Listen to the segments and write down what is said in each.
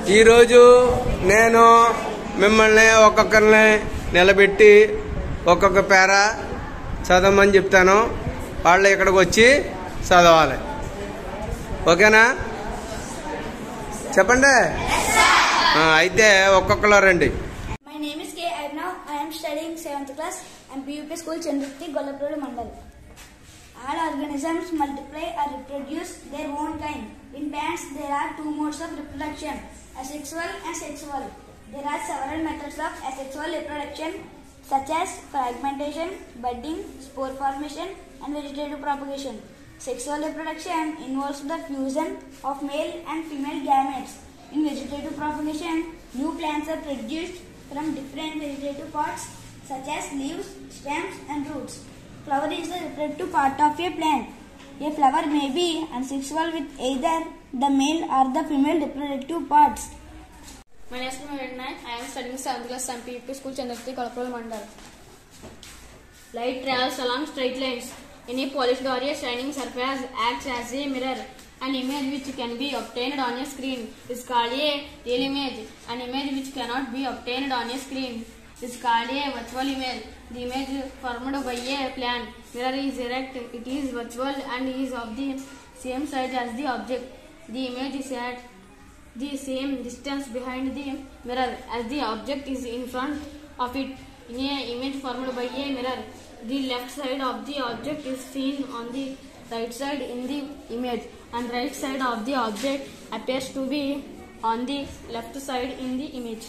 ఈరోజు నేను మిమ్మల్ని ఒక్కొక్కరిని నిలబెట్టి ఒక్కొక్క పేర చదవమని చెప్తాను. వాళ్ళు ఇక్కడికి వచ్చి చదవాలి. ఓకేనా? చెప్పండి. అయితే ఒక్కొక్కరు రండి. My name is K. Arnav. I am studying 7th class and PUP school Chandruti, Golapur Mandal. All organisms multiply or reproduce their own kind. In plants, there are two modes of reproduction, asexual and sexual. There are several methods of asexual reproduction such as fragmentation, budding, spore formation and vegetative propagation. Sexual reproduction involves the fusion of male and female gametes. In vegetative propagation, new plants are produced from different vegetative parts such as leaves, stems and roots. Flower is the reproductive part of a plant. A flower may be asexual with either the male or the female reproductive parts. My name is Mohammed. I am studying 7th class and PUP school Chandruti, Golapur Mandal. Light travels along straight lines. Any polished or a shining surface acts as a mirror. An image which can be obtained on a screen is called a real image. An image which cannot be obtained on a screen is called a virtual image. The image formed by a plane mirror is erect. It is virtual and is of the same size as the object. The image is at the same distance behind the mirror as the object is in front of it. In an image formed by a mirror, the left side of the object is seen on the right side in the image, and right side of the object appears to be on the left side in the image.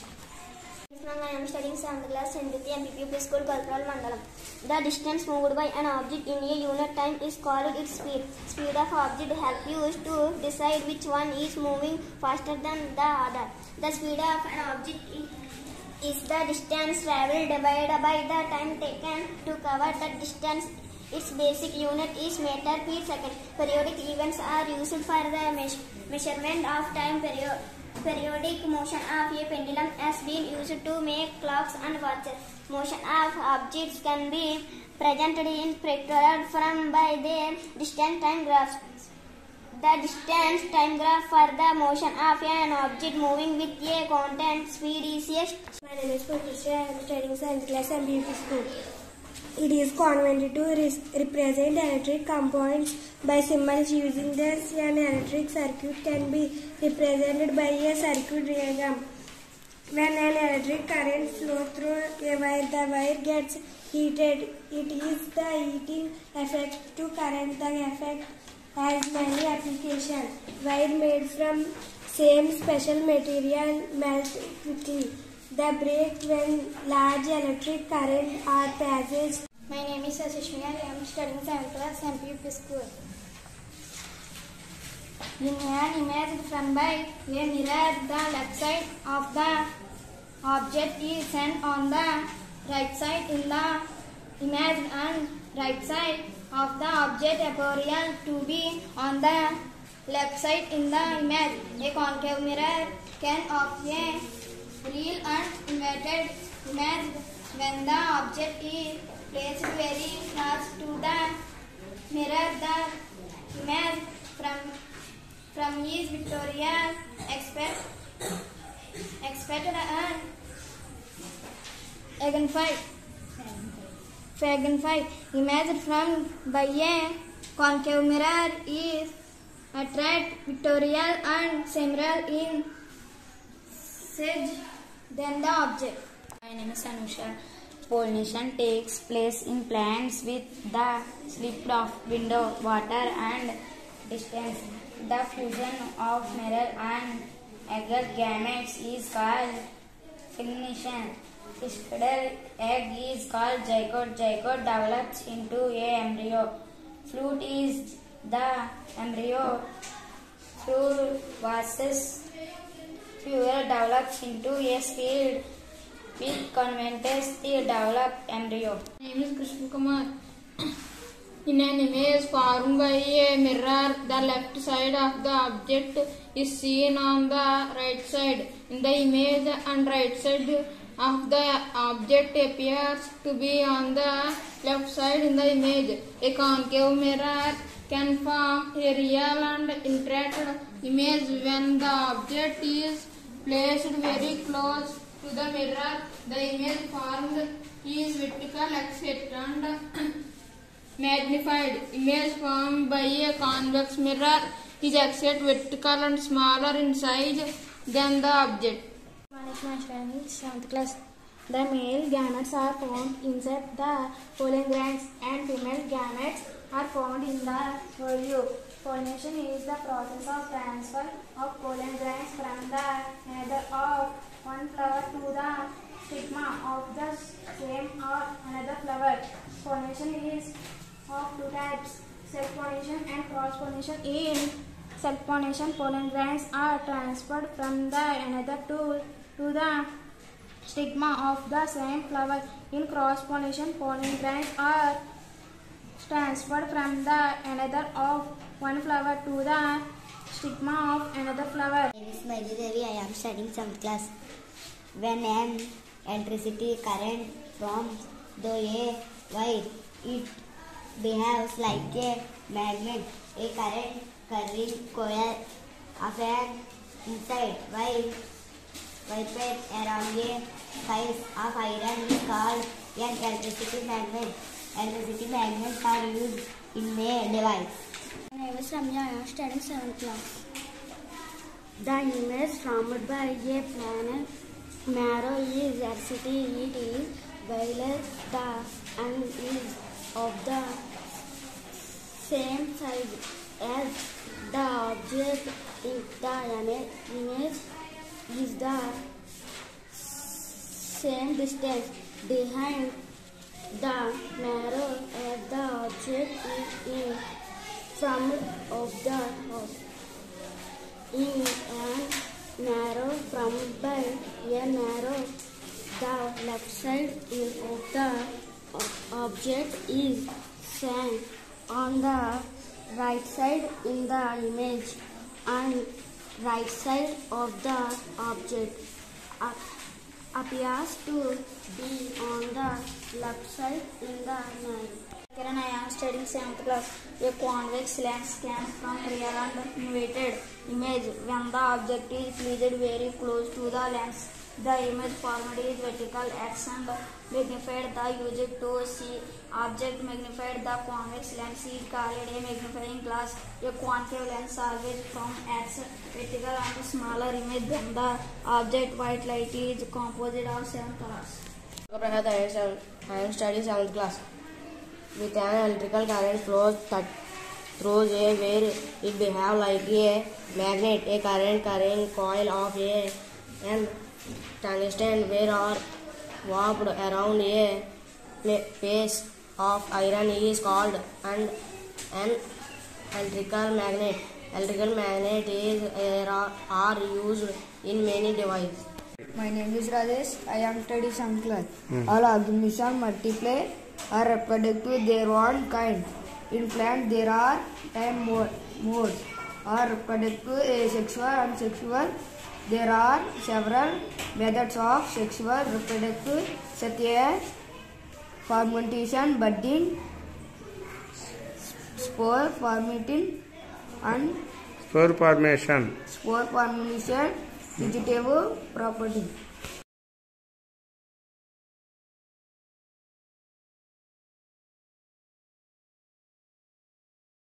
I am studying 7th class Chandruti and PUP school Golapur Mandalam. The distance moved by an object in a unit time is called its speed. Speed of object helps you to decide which one is moving faster than the other. The speed of an object is the distance travelled divided by the time taken to cover that distance. Its basic unit is meter per second. Periodic events are used for the measurement of time. Periodic motion of a pendulum has been used to make clocks and watches. Motion of objects can be presented in pictorial form by their distance time graphs. The distance time graph for the motion of an object moving with a constant speed is a... My name is Patricia. I am studying 7th class and PUP school. It is convenient to represent electric components by symbols. Using this, an electric circuit can be represented by a circuit diagram. When an electric current flows through a wire, the wire gets heated. It is the heating effect to current. The effect has many applications. Wire made from same special material melt quickly. The break when large electric current are passed. My name is Asishmi. I am studying 7th class and PUP school. In an image framed by a mirror, the left side of the object is seen on the right side in the image, and right side of the object appears to be on the left side in the image. A concave mirror can of a real and inverted image when the object is placed very close to the mirror. The image from is Victoria expected and Fagenfite image from by a concave mirror is attract Victorial and similar in size than the object. My name is Anusha. Pollination takes place in plants with the slip of window, water and distance. The fusion of mirror and egg gametes is called fecundation. Spindle egg is called zygote. Zygote develops into a embryo. Fruit is the embryo. Fruit versus fuel develops into a seed. With converts the developed embryo. My name is Krishna Kumar. In an image formed by a mirror, the left side of the object is seen on the right side in the image, and right side of the object appears to be on the left side in the image. A concave mirror can form a real and inverted image when the object is placed very close to the mirror, the image formed is vertical except and magnified. Image formed by a convex mirror is except vertical and smaller in size than the object. Management 7th class. The male gametes are found inside the pollen glands and female gametes are found in the ovule. Pollination is the process of transfer of pollen glands from the nether of one flower to the stigma of the same or another flower. Pollination is of two types, self-pollination and cross-pollination. In self-pollination, pollen glands are transferred from the another to the stigma of the same flower. In cross-pollination, pollen glands are transferred from the another of one flower to the stigma of another flower. My name is Maiji Devi. I am studying 7th class. When an electricity current from the a wire, it behaves like a magnet. A current carrying coil of an inside wire wrapped around a piece of iron is called an electricity magnet. Electricity magnets are used in a device. My name is Ramya. I am studying 7th class. The image formed by a planar marrow is electricity. It is violet and is of the same size as the object in the image is the same distance behind the marrow as the object is in front of the house. In a narrow formed by a narrow, the left side of the object is seen on the right side in the image, and right side of the object appears to be on the left side in the image. Kiran, I am studying 7th class. A convex lens scans from real and inverted image. When the object is placed very close to the lens, the image formed is vertical X and magnified. The used to see object magnified. The convex lens is called a magnifying glass. A concave lens always from X vertical and smaller image than the object. White light is composite of 7 colors. I am studying 7th class. With an electrical current flows through a wire, it behaves like a magnet. A current carrying coil of an tungsten wire are wrapped around a piece of iron is called an electrical magnet. Electrical magnet are used in many devices. My name is Rajesh. I am studying 7th class. All organisms multiply or reproduce their own kind. In plants, there are 10 modes or reproductive, asexual and sexual. There are several methods of sexual reproduction such as fermentation, budding, spore formation, and spore formation. Spore formation, vegetative property.